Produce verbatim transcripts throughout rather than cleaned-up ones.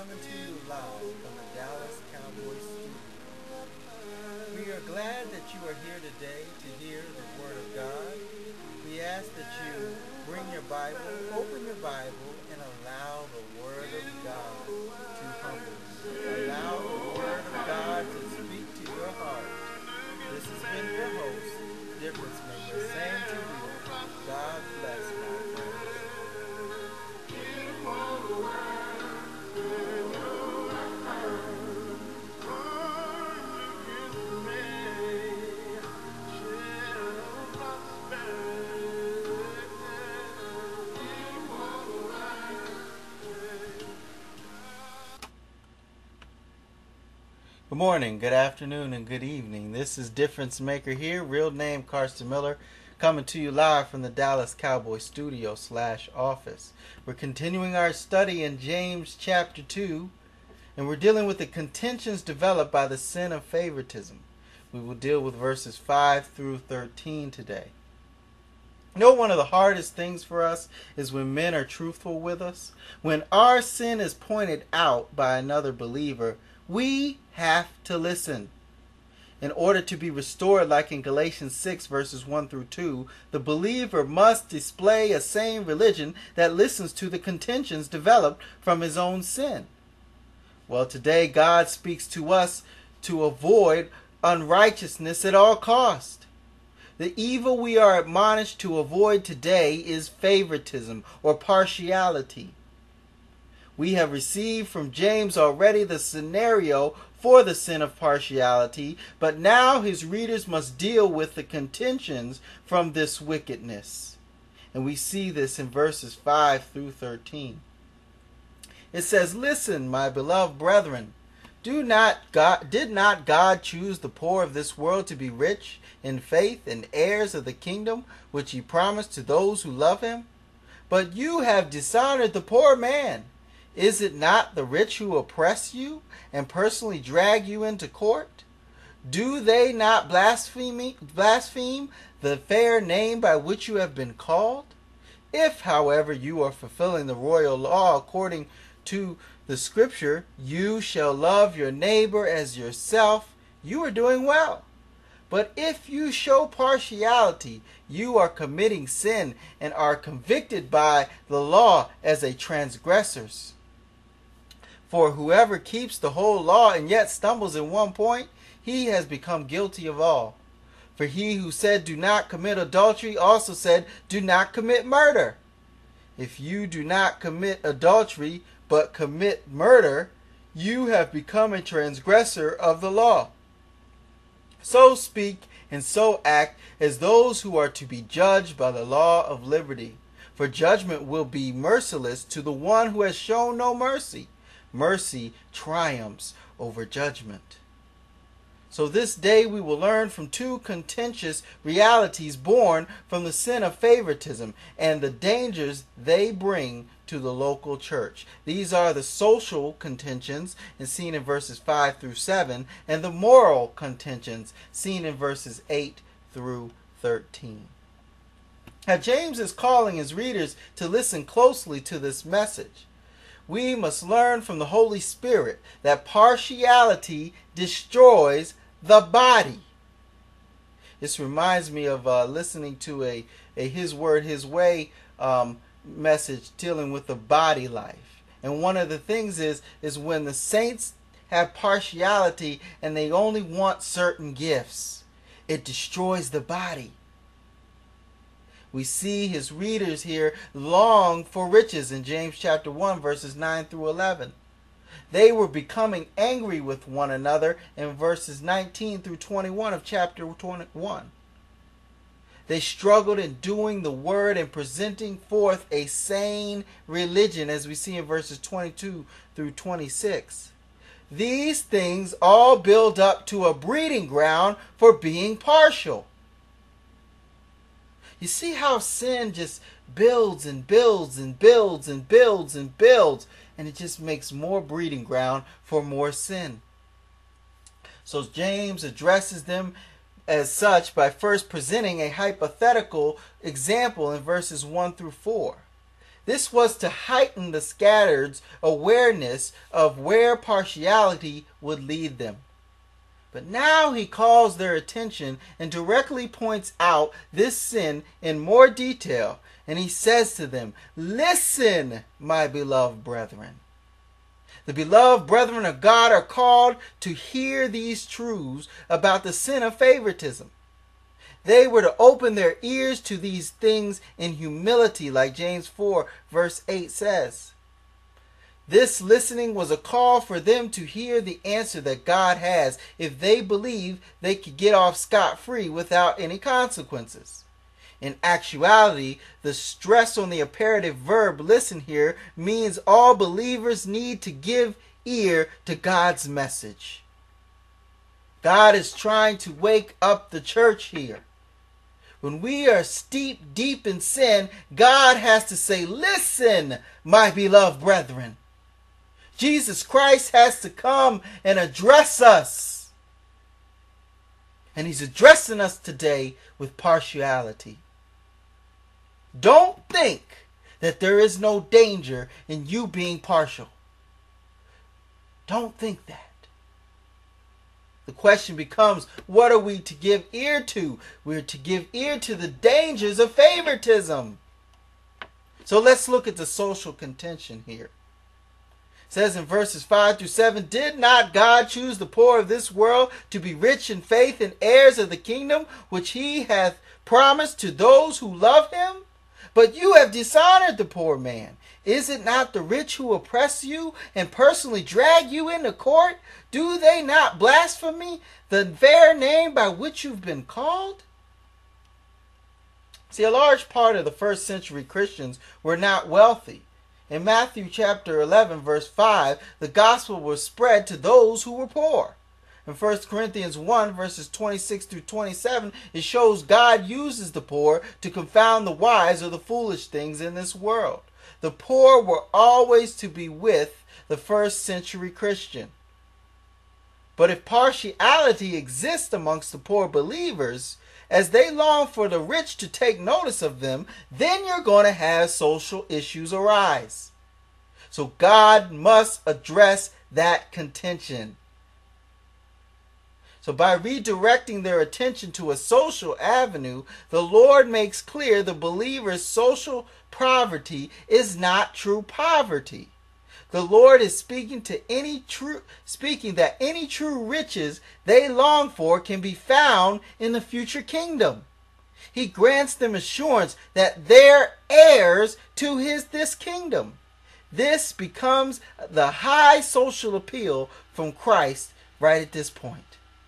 coming to you live from the Dallas Cowboys studio. We are glad that you are here today to hear the Word of God. We ask that you bring your Bible, open your Bible, and allow the Word of God to humble you. Allow the Word of God to speak to your heart. This has been your host, Difference Maker, saying to you, God bless, my friends. Good morning, good afternoon, and good evening. This is Difference Maker here, real name Carson Miller, coming to you live from the Dallas Cowboy studio slash office. We're continuing our study in James chapter two, and we're dealing with the contentions developed by the sin of favoritism. We will deal with verses five through thirteen today. You know, one of the hardest things for us is when men are truthful with us. When our sin is pointed out by another believer, we have to listen. In order to be restored, like in Galatians six verses one through two, the believer must display a sane religion that listens to the contentions developed from his own sin. Well, today God speaks to us to avoid unrighteousness at all cost. The evil we are admonished to avoid today is favoritism or partiality. We have received from James already the scenario for the sin of partiality, but now his readers must deal with the contentions from this wickedness. And we see this in verses five through thirteen. It says, "Listen, my beloved brethren, do not God, did not God choose the poor of this world to be rich in faith and heirs of the kingdom which he promised to those who love him? But you have dishonored the poor man. Is it not the rich who oppress you and personally drag you into court? Do they not blaspheme, blaspheme the fair name by which you have been called? If, however, you are fulfilling the royal law according to the scripture, you shall love your neighbor as yourself, you are doing well. But if you show partiality, you are committing sin and are convicted by the law as a transgressors. For whoever keeps the whole law and yet stumbles in one point, he has become guilty of all. For he who said, 'Do not commit adultery,' also said, 'Do not commit murder.' If you do not commit adultery, but commit murder, you have become a transgressor of the law. So speak and so act as those who are to be judged by the law of liberty. For judgment will be merciless to the one who has shown no mercy. Mercy triumphs over judgment." So this day we will learn from two contentious realities born from the sin of favoritism and the dangers they bring to the local church. These are the social contentions, and seen in verses five through seven, and the moral contentions, seen in verses eight through thirteen. Now James is calling his readers to listen closely to this message. We must learn from the Holy Spirit that partiality destroys the body. This reminds me of uh, listening to a, a His Word, His Way um, message dealing with the body life. And one of the things is, is when the saints have partiality and they only want certain gifts, it destroys the body. We see his readers here long for riches in James chapter one verses nine through eleven. They were becoming angry with one another in verses nineteen through twenty-one of chapter twenty-one. They struggled in doing the word and presenting forth a sane religion, as we see in verses twenty-two through twenty-six. These things all build up to a breeding ground for being partial. You see how sin just builds and builds and builds and builds and builds, and it just makes more breeding ground for more sin. So James addresses them as such by first presenting a hypothetical example in verses one through four. This was to heighten the scattered's awareness of where partiality would lead them. But now he calls their attention and directly points out this sin in more detail. And he says to them, "Listen, my beloved brethren." The beloved brethren of God are called to hear these truths about the sin of favoritism. They were to open their ears to these things in humility, like James four verse eight says. This listening was a call for them to hear the answer that God has if they believe they could get off scot-free without any consequences. In actuality, the stress on the imperative verb listen here means all believers need to give ear to God's message. God is trying to wake up the church here. When we are steep deep in sin, God has to say, "Listen, my beloved brethren." Jesus Christ has to come and address us. And he's addressing us today with partiality. Don't think that there is no danger in you being partial. Don't think that. The question becomes, what are we to give ear to? We're to give ear to the dangers of favoritism. So let's look at the social contention here. It says in verses five through seven, "Did not God choose the poor of this world to be rich in faith and heirs of the kingdom which he hath promised to those who love him? But you have dishonored the poor man. Is it not the rich who oppress you and personally drag you into court? Do they not blaspheme the very name by which you've been called?" See, a large part of the first century Christians were not wealthy. In Matthew chapter eleven, verse five, the gospel was spread to those who were poor. In First Corinthians one, verses twenty-six through twenty-seven, it shows God uses the poor to confound the wise or the foolish things in this world. The poor were always to be with the first century Christian. But if partiality exists amongst the poor believers, as they long for the rich to take notice of them, then you're going to have social issues arise. So God must address that contention. So by redirecting their attention to a social avenue, the Lord makes clear the believer's social poverty is not true poverty. The Lord is speaking to any true speaking that any true riches they long for can be found in the future kingdom. He grants them assurance that they're heirs to his this kingdom. This becomes the high social appeal from Christ right at this point.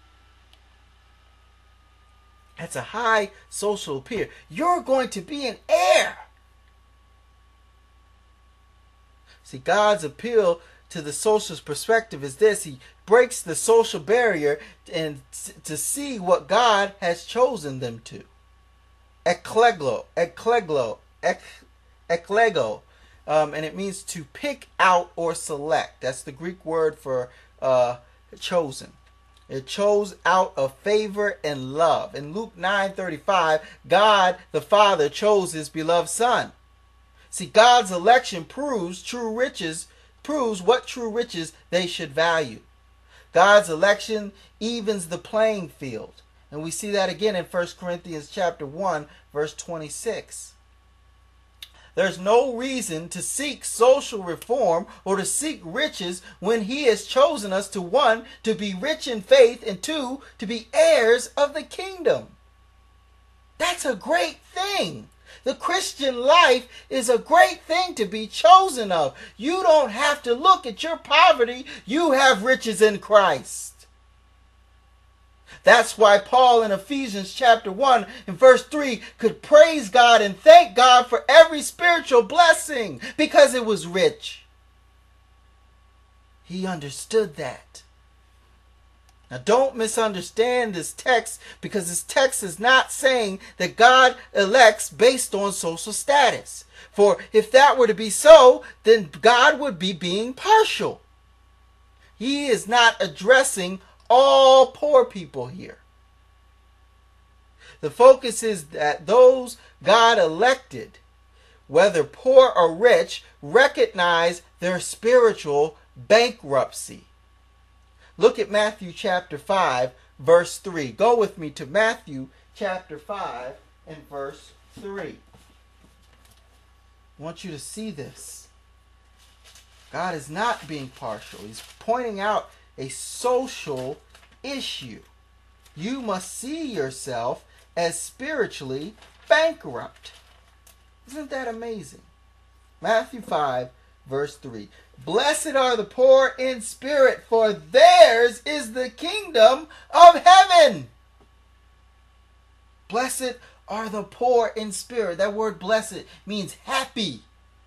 That's a high social appeal. You're going to be an heir. See, God's appeal to the social perspective is this. He breaks the social barrier and to see what God has chosen them to. Eklego, eklego, eklego, um, and it means to pick out or select. That's the Greek word for uh, chosen. It chose out of favor and love. In Luke nine thirty-five, God the Father chose his beloved Son. See, God's election proves true riches, proves what true riches they should value. God's election evens the playing field. And we see that again in First Corinthians chapter one, verse twenty-six. There's no reason to seek social reform or to seek riches when he has chosen us to, one, to be rich in faith, and two, to be heirs of the kingdom. That's a great thing. The Christian life is a great thing to be chosen of. You don't have to look at your poverty. You have riches in Christ. That's why Paul in Ephesians chapter one and verse three could praise God and thank God for every spiritual blessing because it was rich. He understood that. Now don't misunderstand this text, because this text is not saying that God elects based on social status. For if that were to be so, then God would be being partial. He is not addressing all poor people here. The focus is that those God elected whether poor or rich, recognize their spiritual bankruptcy. Look at Matthew chapter five, verse three. Go with me to Matthew chapter five and verse three. I want you to see this. God is not being partial. He's pointing out a social issue. You must see yourself as spiritually bankrupt. Isn't that amazing? Matthew five, verse three. Blessed are the poor in spirit, for theirs is the kingdom of heaven. Blessed are the poor in spirit. That word blessed means happy.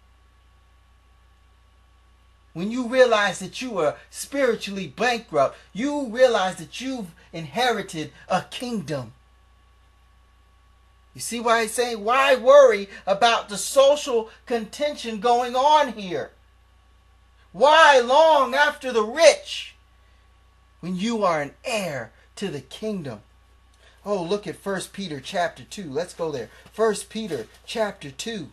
When you realize that you are spiritually bankrupt, you realize that you've inherited a kingdom. You see why he's saying, why worry about the social contention going on here? Why long after the rich when you are an heir to the kingdom? Oh, look at First Peter chapter two. Let's go there. First Peter chapter two.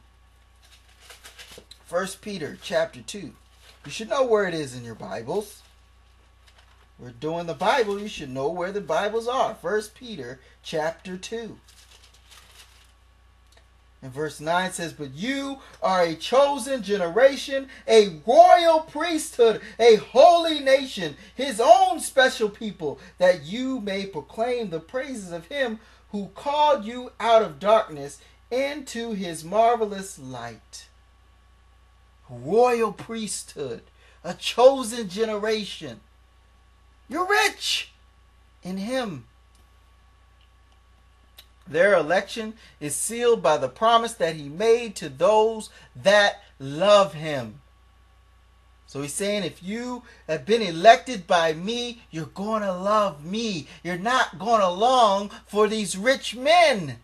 First Peter chapter two. You should know where it is in your Bibles. We're doing the Bible. You should know where the Bibles are. First Peter chapter two. And verse nine says, but you are a chosen generation, a royal priesthood, a holy nation, his own special people, that you may proclaim the praises of him who called you out of darkness into his marvelous light. Royal priesthood, a chosen generation. You're rich in him. Their election is sealed by the promise that he made to those that love him. So he's saying, if you have been elected by me, you're going to love me. You're not going to long for these rich men.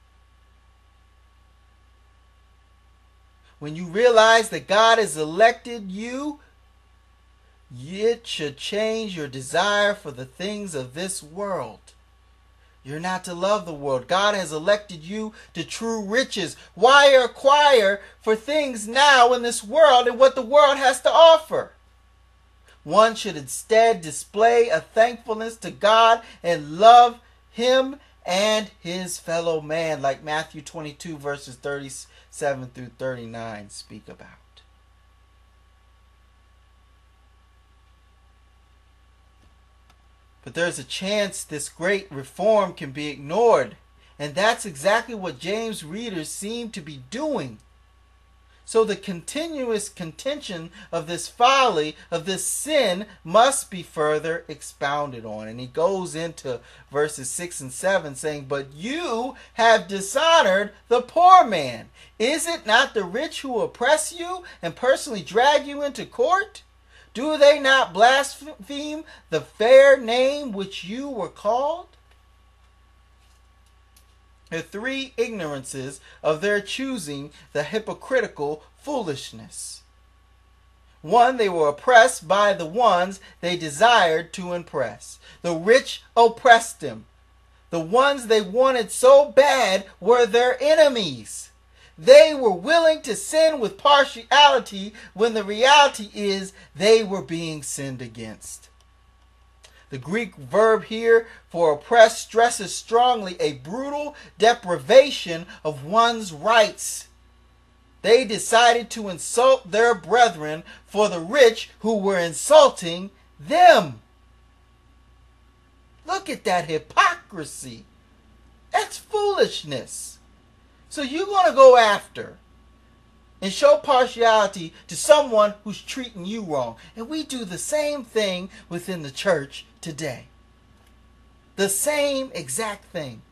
When you realize that God has elected you, it should change your desire for the things of this world. You're not to love the world. God has elected you to true riches. Why acquire for things now in this world and what the world has to offer? One should instead display a thankfulness to God and love him and his fellow man, like Matthew twenty-two verses thirty-seven through thirty-nine speak about. But there's a chance this great reform can be ignored. And that's exactly what James' readers seem to be doing. So the continuous contention of this folly, of this sin, must be further expounded on. And he goes into verses six and seven saying, but you have dishonored the poor man. Is it not the rich who oppress you and personally drag you into court? Do they not blaspheme the fair name which you were called? The three ignorances of their choosing the hypocritical foolishness. One, they were oppressed by the ones they desired to impress. The rich oppressed them. The ones they wanted so bad were their enemies. They were willing to sin with partiality when the reality is they were being sinned against. The Greek verb here for oppress stresses strongly a brutal deprivation of one's rights. They decided to insult their brethren for the rich who were insulting them. Look at that hypocrisy. That's foolishness. So you're going to go after and show partiality to someone who's treating you wrong. And we do the same thing within the church today. The same exact thing.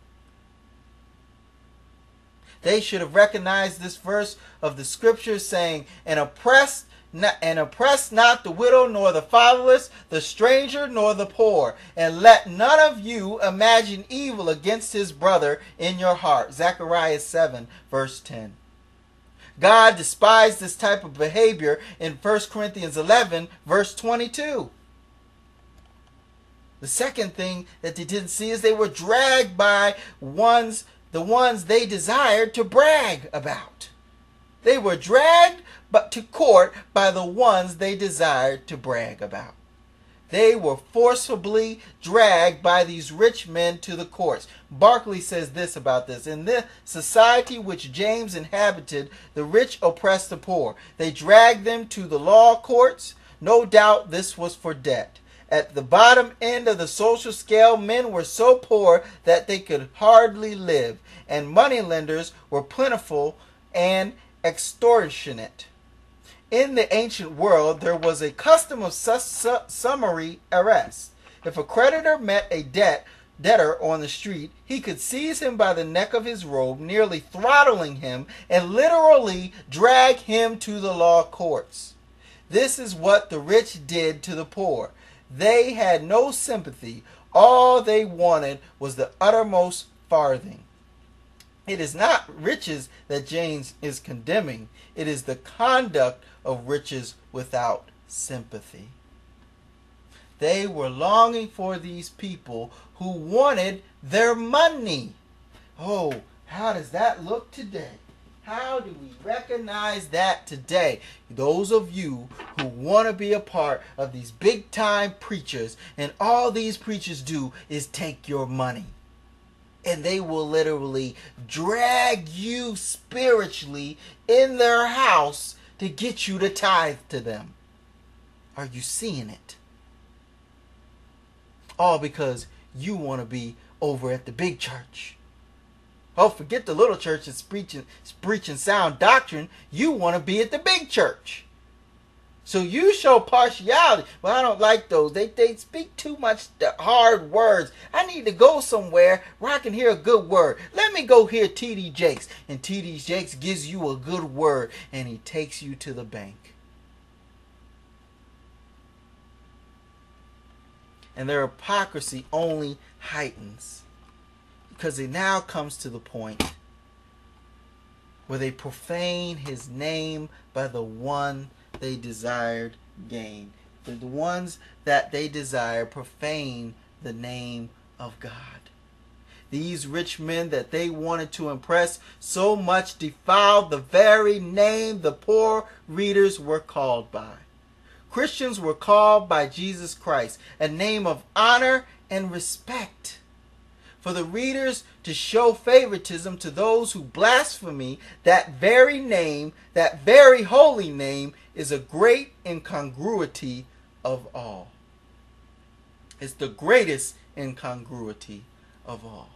They should have recognized this verse of the scripture saying, and oppressed Not, and oppress not the widow, nor the fatherless, the stranger, nor the poor. And let none of you imagine evil against his brother in your heart. Zechariah seven, verse ten. God despised this type of behavior in First Corinthians eleven, verse twenty-two. The second thing that they didn't see is they were dragged by ones, the ones they desired to brag about. They were dragged but to court by the ones they desired to brag about. They were forcibly dragged by these rich men to the courts. Barclay says this about this. In this society which James inhabited, the rich oppressed the poor. They dragged them to the law courts. No doubt this was for debt. At the bottom end of the social scale, men were so poor that they could hardly live, and moneylenders were plentiful and extortionate. In the ancient world, there was a custom of su su summary arrest. If a creditor met a debt debtor on the street, he could seize him by the neck of his robe, nearly throttling him, and literally drag him to the law courts. This is what the rich did to the poor. They had no sympathy. All they wanted was the uttermost farthing. It is not riches that James is condemning. It is the conduct of riches without sympathy. They were longing for these people who wanted their money. Oh, how does that look today? How do we recognize that today? Those of you who want to be a part of these big time preachers, and all these preachers do is take your money. And they will literally drag you spiritually in their house to get you to tithe to them. Are you seeing it? All because you want to be over at the big church. Oh, forget the little church that's preaching, preaching sound doctrine. You want to be at the big church. So you show partiality. Well, I don't like those. They, they speak too much hard words. I need to go somewhere where I can hear a good word. Let me go hear T D Jakes. And T D Jakes gives you a good word, and he takes you to the bank. And their hypocrisy only heightens, because it now comes to the point where they profane his name by the one they desired gain. The ones that they desire profane the name of God. These rich men that they wanted to impress so much defiled the very name the poor readers were called by. Christians were called by Jesus Christ, a name of honor and respect. For the readers to show favoritism to those who blaspheme that very name, that very holy name, is a great incongruity of all. It's the greatest incongruity of all.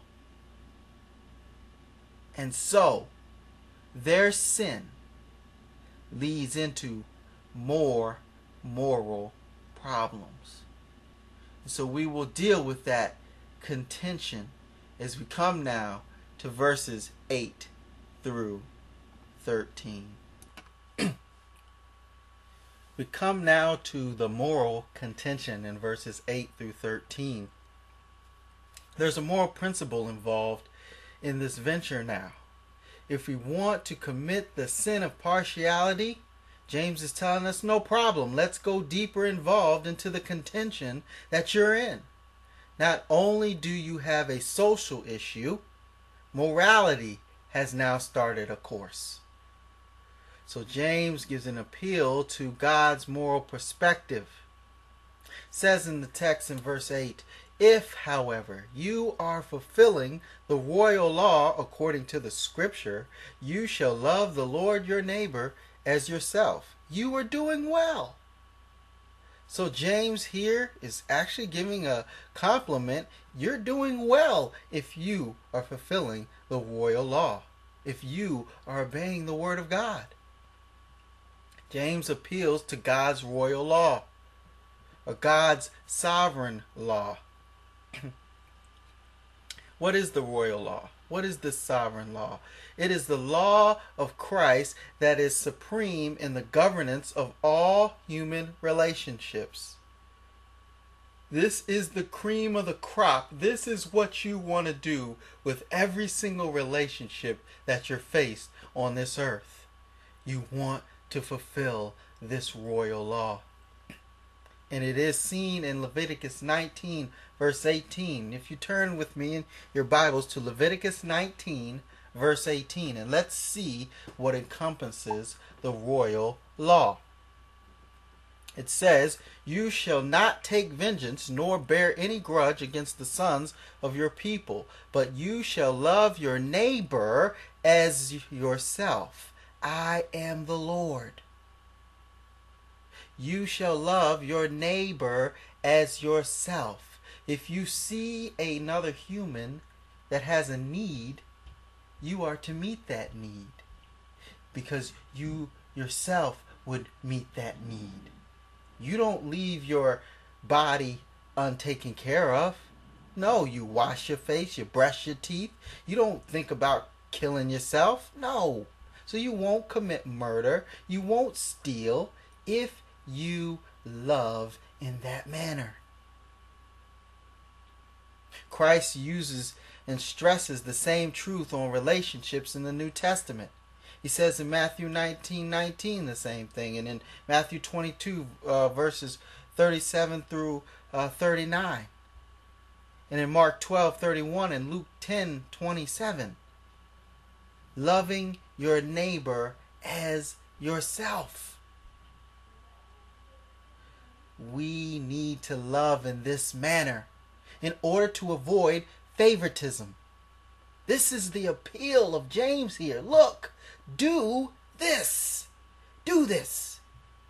And so, their sin leads into more moral problems. And so we will deal with that contention as we come now to verses eight through thirteen. We come now to the moral contention in verses eight through thirteen. There's a moral principle involved in this venture now. If we want to commit the sin of partiality, James is telling us no problem. Let's go deeper involved into the contention that you're in. Not only do you have a social issue, morality has now started a course. So James gives an appeal to God's moral perspective. It says in the text in verse eight, if, however, you are fulfilling the royal law according to the scripture, you shall love the Lord your neighbor as yourself. You are doing well. So James here is actually giving a compliment. You're doing well if you are fulfilling the royal law, if you are obeying the word of God. James appeals to God's royal law, or God's sovereign law. What is the royal law? What is the sovereign law? It is the law of Christ that is supreme in the governance of all human relationships. This is the cream of the crop. This is what you want to do with every single relationship that you're faced on this earth. You want to fulfill this royal law. And it is seen in Leviticus nineteen, verse eighteen. If you turn with me in your Bibles to Leviticus nineteen, verse eighteen, and let's see what encompasses the royal law. It says, "You shall not take vengeance, nor bear any grudge against the sons of your people, but you shall love your neighbor as yourself. I am the Lord." You shall love your neighbor as yourself. If you see another human that has a need, you are to meet that need, because you yourself would meet that need. You don't leave your body untaken care of. No, you wash your face, you brush your teeth. You don't think about killing yourself. No. So you won't commit murder. You won't steal if you love in that manner. Christ uses and stresses the same truth on relationships in the New Testament. He says in Matthew nineteen nineteen the same thing, and in Matthew twenty-two uh, verses thirty-seven through uh, thirty-nine, and in Mark twelve thirty-one and Luke ten twenty-seven. Loving your neighbor as yourself. We need to love in this manner in order to avoid favoritism. This is the appeal of James here. Look, do this. Do this.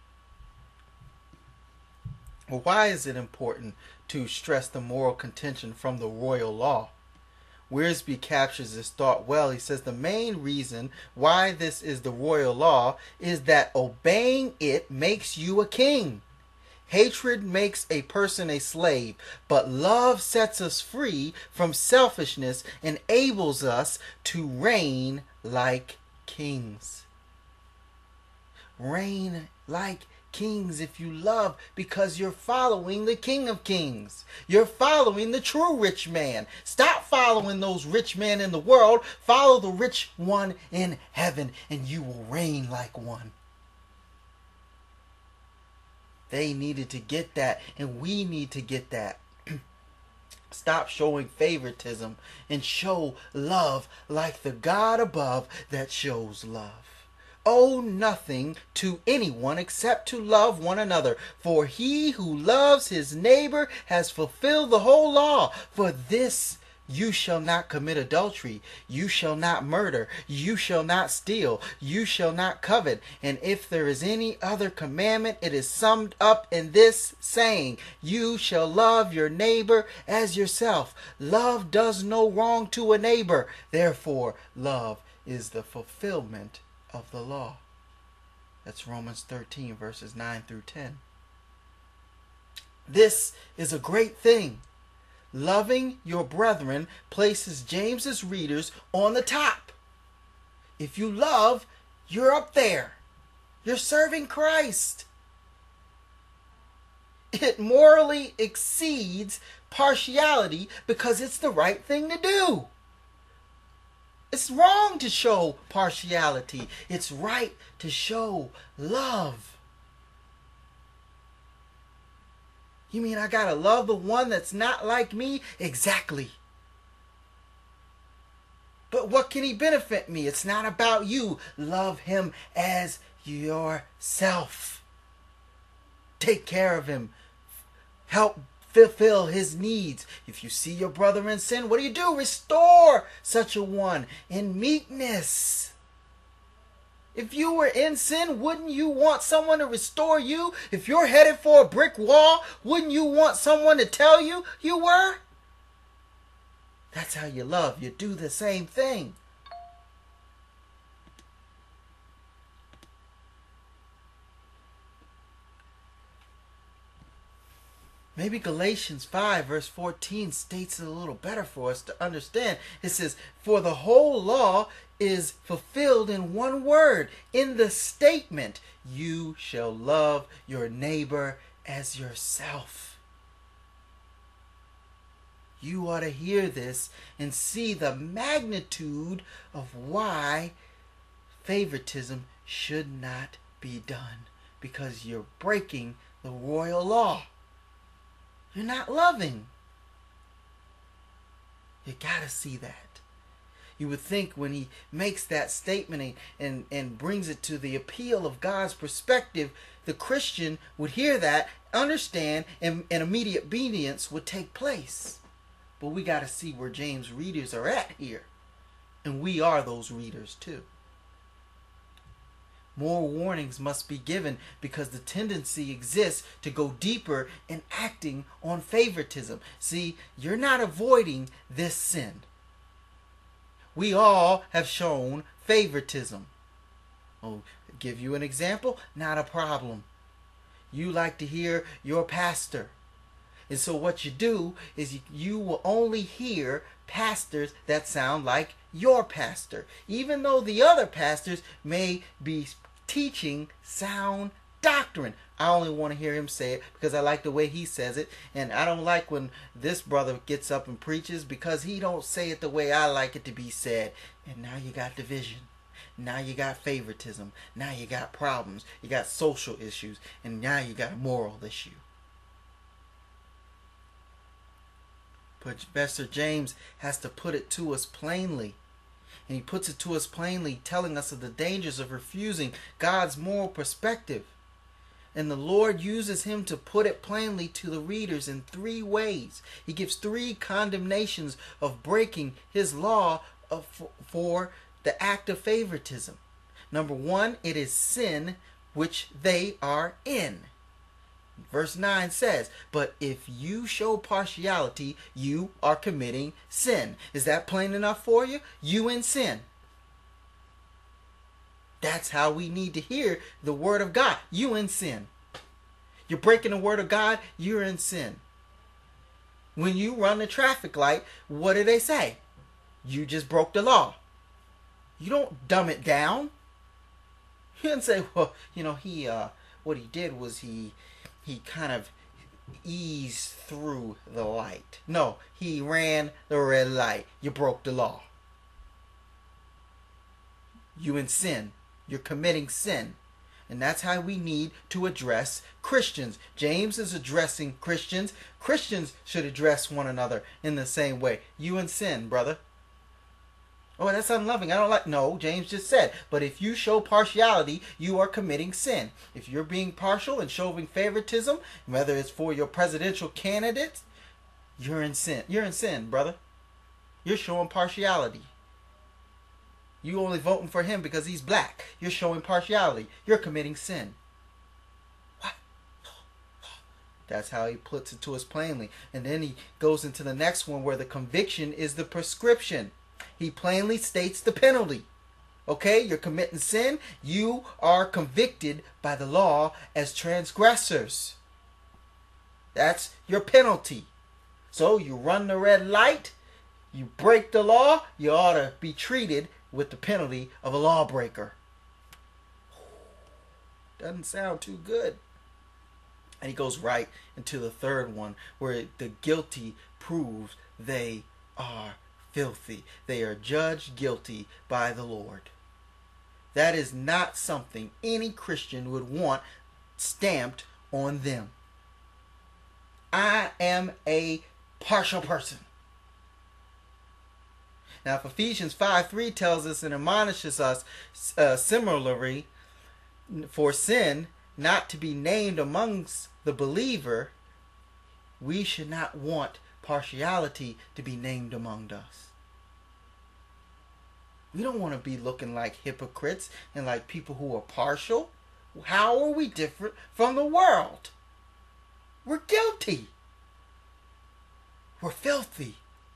Well, why is it important to stress the moral contention from the royal law? Wiersbe captures this thought well. He says the main reason why this is the royal law is that obeying it makes you a king. Hatred makes a person a slave, but love sets us free from selfishness and enables us to reign like kings. Reign like kings if you love, because you're following the King of Kings. You're following the true rich man. Stop following those rich men in the world. Follow the rich one in heaven, and you will reign like one. They needed to get that, and we need to get that. Stop showing favoritism and show love like the God above that shows love. Owe nothing to anyone except to love one another. For he who loves his neighbor has fulfilled the whole law. For this, you shall not commit adultery. You shall not murder. You shall not steal. You shall not covet. And if there is any other commandment, it is summed up in this saying, you shall love your neighbor as yourself. Love does no wrong to a neighbor. Therefore, love is the fulfillment of the law. That's Romans thirteen, verses nine through ten. This is a great thing. Loving your brethren places James's readers on the top. If you love, you're up there. You're serving Christ. It morally exceeds partiality because it's the right thing to do. It's wrong to show partiality. It's right to show love. You mean I gotta love the one that's not like me? Exactly. But what can he benefit me? It's not about you. Love him as yourself. Take care of him. Help fulfill his needs. If you see your brother in sin, what do you do? Restore such a one in meekness. If you were in sin, wouldn't you want someone to restore you? If you're headed for a brick wall, wouldn't you want someone to tell you you were? That's how you love. You do the same thing. Maybe Galatians five verse fourteen states it a little better for us to understand. It says, for the whole law is fulfilled in one word, in the statement, you shall love your neighbor as yourself. You ought to hear this and see the magnitude of why favoritism should not be done, because you're breaking the royal law. You're not loving. You gotta see that. You would think when he makes that statement and, and, and brings it to the appeal of God's perspective, the Christian would hear that, understand, and, and immediate obedience would take place. But we got to see where James' readers are at here. And we are those readers too. More warnings must be given because the tendency exists to go deeper in acting on favoritism. See, you're not avoiding this sin. We all have shown favoritism. I'll give you an example. Not a problem. You like to hear your pastor. And so what you do is you, you will only hear pastors that sound like your pastor, even though the other pastors may be teaching sound doctrine. I only want to hear him say it because I like the way he says it, and I don't like when this brother gets up and preaches because he don't say it the way I like it to be said. And now you got division. Now you got favoritism. Now you got problems. You got social issues, and now you got a moral issue. Professor James has to put it to us plainly. And he puts it to us plainly, telling us of the dangers of refusing God's moral perspective. And the Lord uses him to put it plainly to the readers in three ways. He gives three condemnations of breaking his law of, for the act of favoritism. Number one, it is sin which they are in. Verse nine says, but if you show partiality, you are committing sin. Is that plain enough for you? You in sin. That's how we need to hear the word of God. You in sin. You're breaking the word of God, you're in sin. When you run the traffic light, what do they say? You just broke the law. You don't dumb it down. You didn't say, well, you know, he, uh, what he did was he... He kind of eased through the light. No, he ran the red light. You broke the law. You in sin. You're committing sin. And that's how we need to address Christians. James is addressing Christians. Christians should address one another in the same way. You in sin, brother. Oh, that's unloving. I don't like... No, James just said, but if you show partiality, you are committing sin. If you're being partial and showing favoritism, whether it's for your presidential candidate, you're in sin. You're in sin, brother. You're showing partiality. You only voting for him because he's black. You're showing partiality. You're committing sin. What? That's how he puts it to us plainly. And then he goes into the next one where the conviction is the prescription. He plainly states the penalty. Okay, you're committing sin. You are convicted by the law as transgressors. That's your penalty. So you run the red light, you break the law, you ought to be treated with the penalty of a lawbreaker. Doesn't sound too good. And he goes right into the third one where the guilty proves they are filthy. They are judged guilty by the Lord. That is not something any Christian would want stamped on them. I am a partial person. Now, if Ephesians five three tells us and admonishes us uh, similarly for sin not to be named amongst the believer, we should not want partiality to be named among us. We don't want to be looking like hypocrites and like people who are partial. How are we different from the world? We're guilty. We're filthy.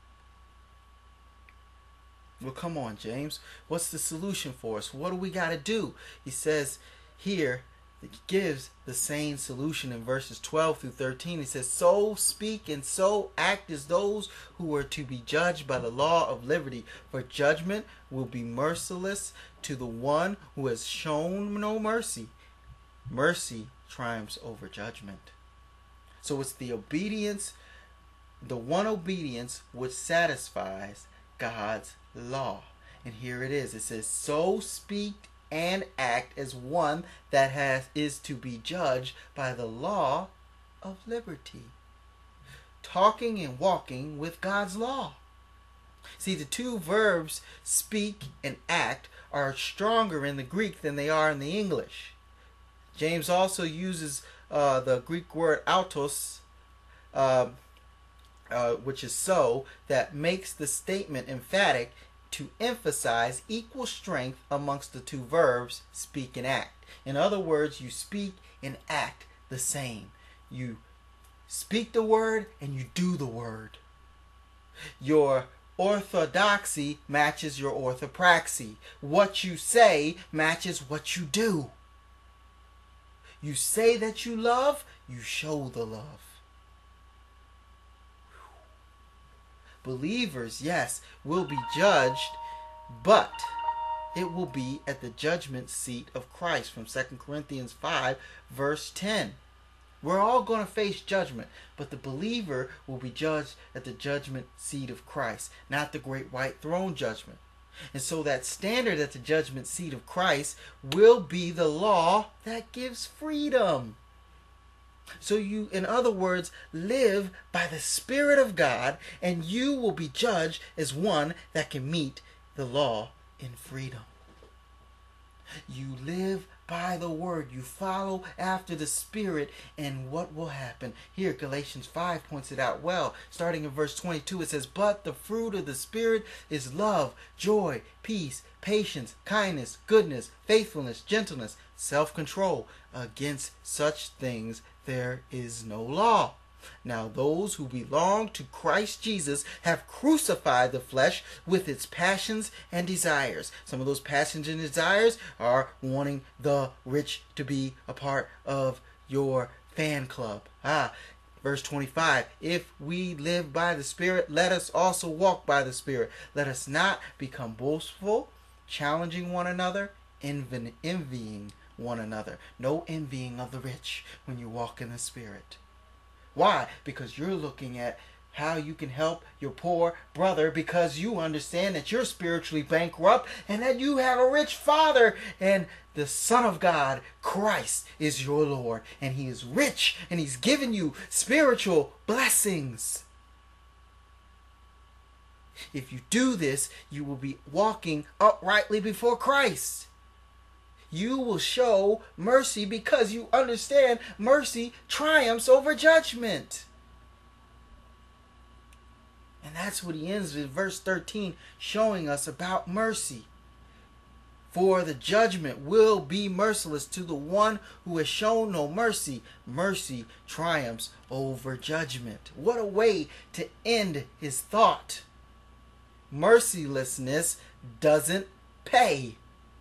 Well, come on, James. What's the solution for us? What do we got to do? He says here, he gives the same solution in verses twelve through thirteen. He says, so speak and so act as those who are to be judged by the law of liberty. For judgment will be merciless to the one who has shown no mercy. Mercy triumphs over judgment. So it's the obedience, the one obedience which satisfies God's law. And here it is. It says, so speak and act as one that has is to be judged by the law of liberty. Talking and walking with God's law. See, the two verbs speak and act are stronger in the Greek than they are in the English. James also uses uh, the Greek word autos, uh, uh, which is so, that makes the statement emphatic to emphasize equal strength amongst the two verbs speak and act. In other words, you speak and act the same. You speak the word and you do the word. Your orthodoxy matches your orthopraxy. What you say matches what you do. You say that you love, you show the love. Believers, yes, will be judged, but it will be at the judgment seat of Christ, from Second Corinthians five, verse ten. We're all going to face judgment, but the believer will be judged at the judgment seat of Christ, not the great white throne judgment. And so that standard at the judgment seat of Christ will be the law that gives freedom. So you, in other words, live by the Spirit of God, and you will be judged as one that can meet the law in freedom. You live by the word. You follow after the Spirit, and what will happen? Here, Galatians five points it out well. Starting in verse twenty-two, it says, "But the fruit of the Spirit is love, joy, peace, patience, kindness, goodness, faithfulness, gentleness, self-control. Against such things there is no law. Now those who belong to Christ Jesus have crucified the flesh with its passions and desires." Some of those passions and desires are wanting the rich to be a part of your fan club. Ah, verse twenty-five, "If we live by the Spirit, let us also walk by the Spirit. Let us not become boastful, challenging one another, envy- envying one another." No envying of the rich when you walk in the Spirit. Why? Because you're looking at how you can help your poor brother, because you understand that you're spiritually bankrupt and that you have a rich father, and the Son of God, Christ, is your Lord, and he is rich, and he's given you spiritual blessings. If you do this, you will be walking uprightly before Christ. You will show mercy because you understand mercy triumphs over judgment. And that's what he ends with verse thirteen, showing us about mercy. "For the judgment will be merciless to the one who has shown no mercy. Mercy triumphs over judgment." What a way to end his thought. Mercilessness doesn't pay.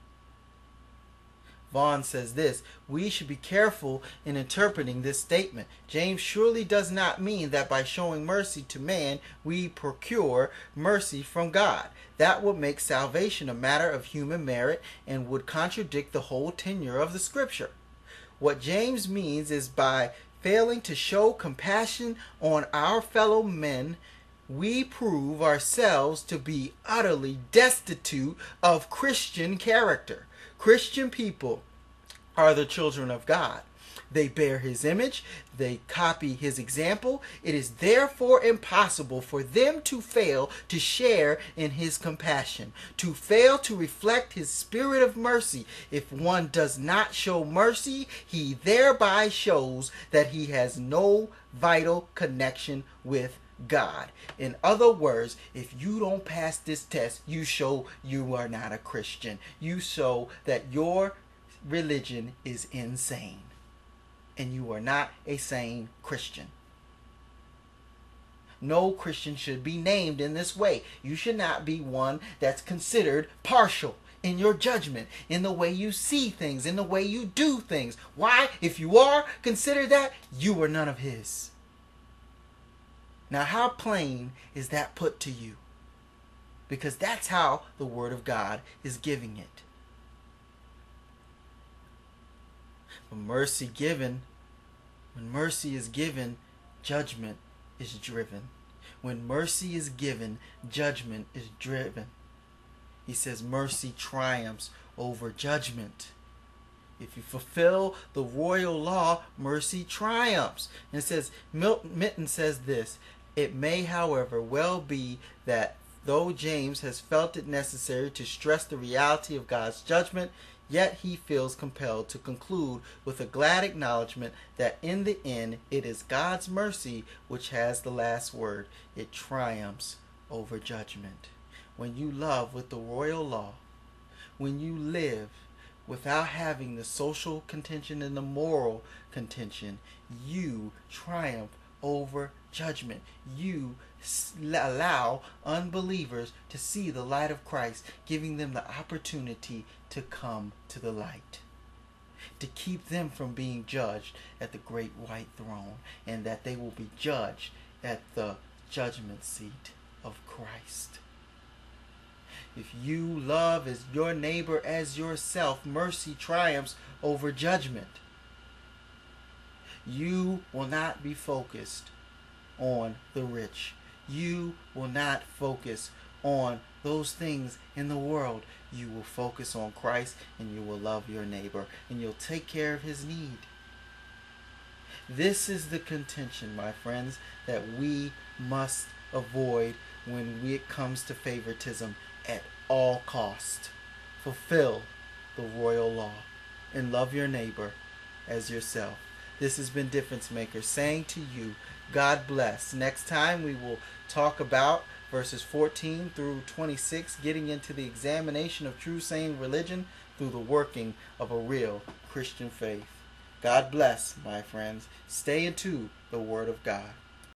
Vaughn says this: "We should be careful in interpreting this statement. James surely does not mean that by showing mercy to man, we procure mercy from God. That would make salvation a matter of human merit and would contradict the whole tenor of the Scripture. What James means is by failing to show compassion on our fellow men, we prove ourselves to be utterly destitute of Christian character. Christian people are the children of God. They bear his image. They copy his example. It is therefore impossible for them to fail to share in his compassion, to fail to reflect his spirit of mercy. If one does not show mercy, he thereby shows that he has no vital connection with God. In other words, if you don't pass this test, you show you are not a Christian. You show that your religion is insane, and you are not a sane Christian. No Christian should be named in this way. You should not be one that's considered partial in your judgment, in the way you see things, in the way you do things. Why? If you are considered that, you are none of his. Now, how plain is that put to you? Because that's how the Word of God is giving it. When mercy given, when mercy is given, judgment is driven. When mercy is given, judgment is driven. He says mercy triumphs over judgment. If you fulfill the royal law, mercy triumphs. And it says, Milton Minton says this: "It may, however, well be that Though James has felt it necessary to stress the reality of God's judgment, yet he feels compelled to conclude with a glad acknowledgement that in the end it is God's mercy which has the last word. It triumphs over judgment. When you love with the royal law, when you live without having the social contention and the moral contention, you triumph over judgment. You allow unbelievers to see the light of Christ, giving them the opportunity to come to the light, to keep them from being judged at the great white throne, and that they will be judged at the judgment seat of Christ. If you love as your neighbor as yourself, mercy triumphs over judgment. You will not be focused on the rich. You will not focus on those things in the world. You will focus on Christ, and you will love your neighbor, and you'll take care of his need. This is the contention, my friends, that we must avoid when it comes to favoritism at all cost. Fulfill the royal law and love your neighbor as yourself. This has been Difference Maker saying to you, God bless. Next time we will talk about verses fourteen through twenty-six, getting into the examination of true sane religion through the working of a real Christian faith. God bless, my friends. Stay into the Word of God.